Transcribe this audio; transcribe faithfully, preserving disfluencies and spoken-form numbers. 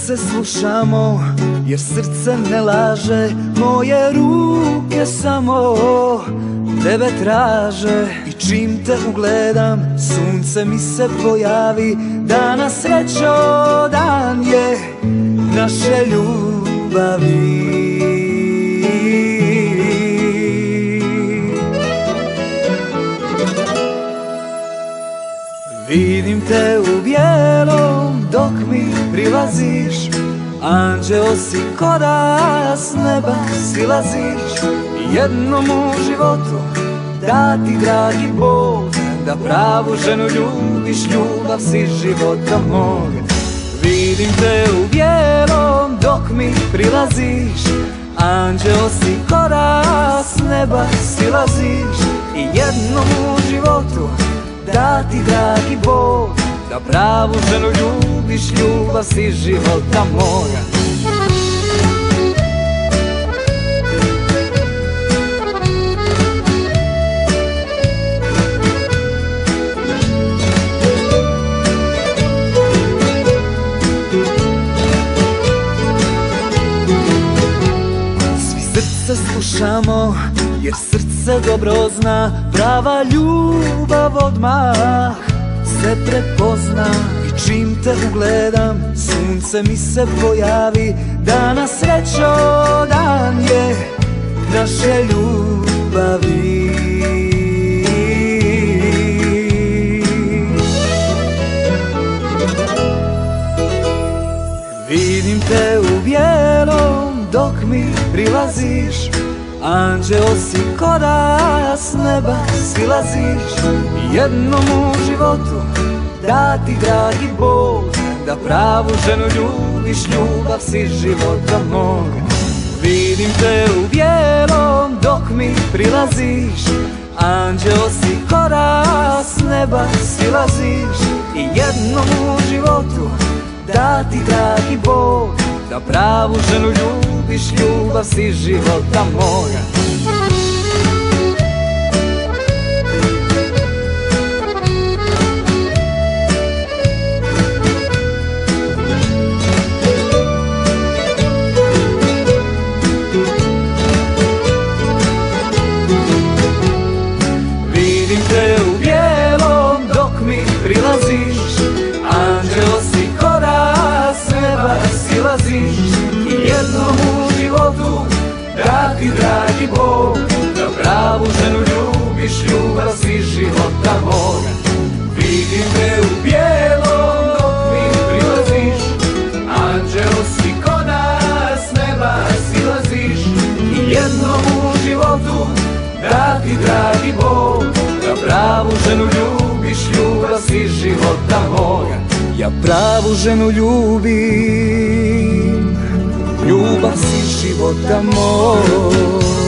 srce slušamo, jer srce ne laže. Moje ruke samo tebe traže i čim te ugledam, sunce mi se pojavi. Danas srećo, dan je naše ljubavi. Vidim te u bijelom dok mi prilaziš, anđeo si ko da s neba silaziš. Jednom u životu da ti dragi Bog, da pravu ženu ljubiš, ljubav si života moga. Vidim te u bijelom dok mi prilaziš, anđeo si ko da s neba silaziš. I jednom u životu da ti dragi Bog, da pravu ženu ljubiš, ljubav si života moga. Svi srce slušamo, jer srce dobro zna. Prava ljubav odmah se prepozna i čim te ugledam, sunce mi se pojavi. Danas srećo, dan je naše ljubavi. Vidim te u bijelom dok mi prilaziš, anđeo si ko da s neba silaziš. Jednom u životu da ti dragi Bog, da pravu ženu ljubiš, ljubav si života moga. Vidim te u bijelom dok mi prilaziš, anđeo si ko da s neba silaziš. I jednom u životu da ti dragi Bog, da pravu ženu ljubiš, ljubav si života moga. Vidim te u bijelom dok mi prilaziš, anđeo si ko da s neba silaziš. I jednom u životu da ti dragi Bog, da pravu ženu ljubiš, ljubav si života moga. Vidim te u bijelom dok mi prilaziš, anđeo si ko da s neba silaziš. I jednom u životu da ti dragi Bog, da pravu ženu ljubiš, ljubav si života moga. Ja pravu ženu ljubim, ljubav si života moga.